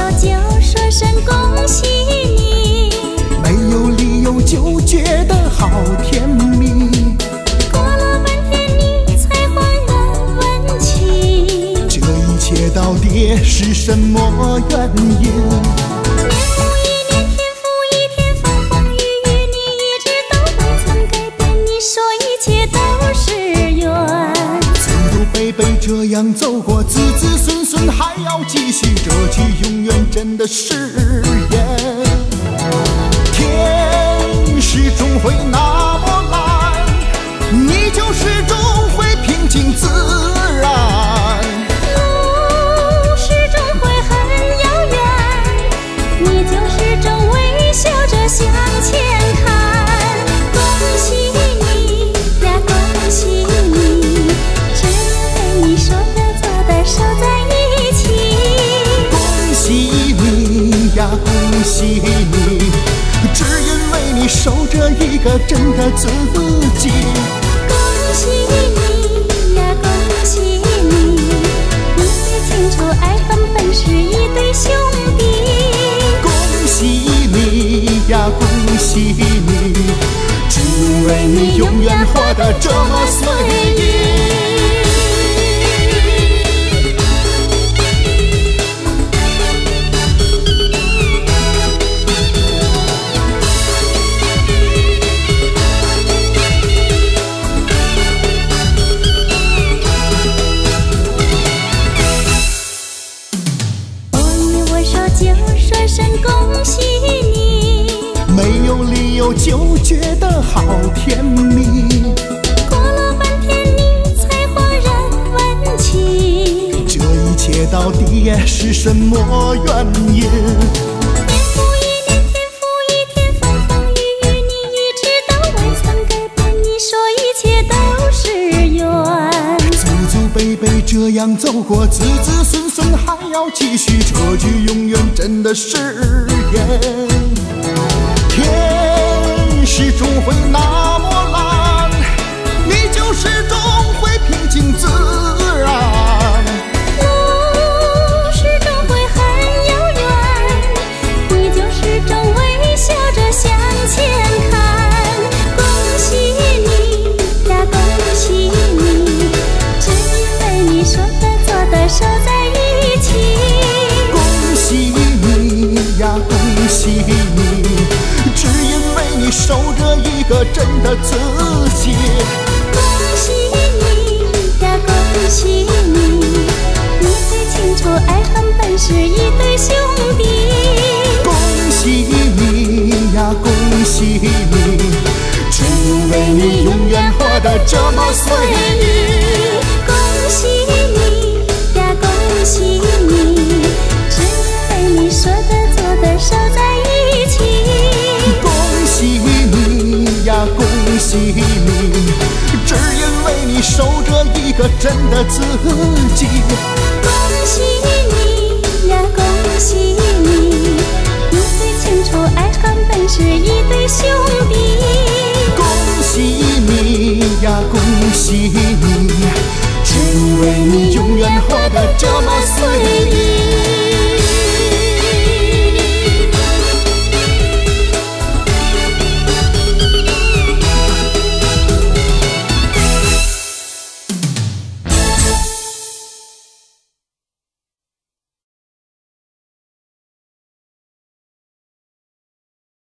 就说声恭喜你， 没有理由就觉得好甜蜜。 过了半天你才恍然问起， 这一切到底是什么原因？ 年复一年，天复一天，风风雨雨，你一直都未曾改变。你说一切都是缘， 祖祖辈辈这样走过，子子孙孙还要继续，这句永远真的是缘。天是终会那么蓝，你就始终会平静自然。 路始终会很遥远，你就始终微笑着向前看。恭喜你呀，恭喜你，只因为你说的做的守在一起。 恭喜你呀，恭喜你，只因为你守着一个真的自己。 恭喜你呀，恭喜你，你最清楚爱恨本是一对兄弟。 恭喜你呀，恭喜你，只因为你永远活得这么随意。 就说声恭喜你， 没有理由就觉得好甜蜜。 过了半天你才恍然问起， 这一切到底是什么原因？ 年复一年，天复一天，风风雨雨，你一直都未曾改变。你说一切都是缘， 祖祖辈辈这样走过，子子孙孙还要继续，这句永远真的是缘。天是终会那么蓝，你就始终会平静自然。 路始终会很遥远，你就始终微笑着向前看。恭喜你呀，恭喜你，只因为你说的做的守在一起。 恭喜你呀，恭喜你，只因为你守着一个真的自己。 恭喜你呀，恭喜你，你最清楚爱恨本是一对兄弟。 恭喜你呀，恭喜你，只因为你永远活得这么随意。 恭喜你呀，恭喜你，只因为你说的做的守在一起。 恭喜你呀，恭喜你，只因为你守着一个真的自己。 恭喜你呀，恭喜你，你最清楚爱恨本是一对兄弟。 恭喜你呀，恭喜你，只因为你永远活得这